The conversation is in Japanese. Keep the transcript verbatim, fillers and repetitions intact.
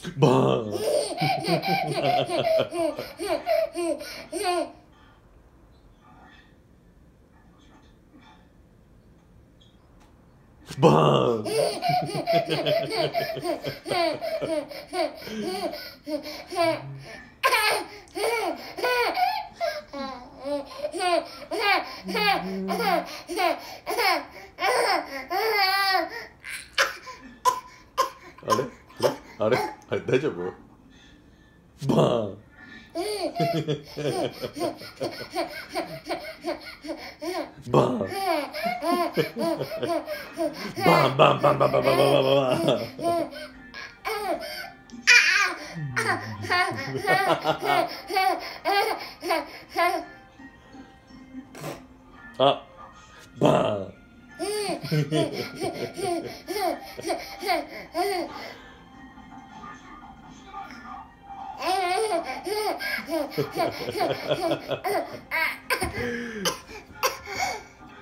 バーンバーンあれあれあれ大丈夫？バーンバーンバンバンバンバンバンバンバンバンバンあ、バーン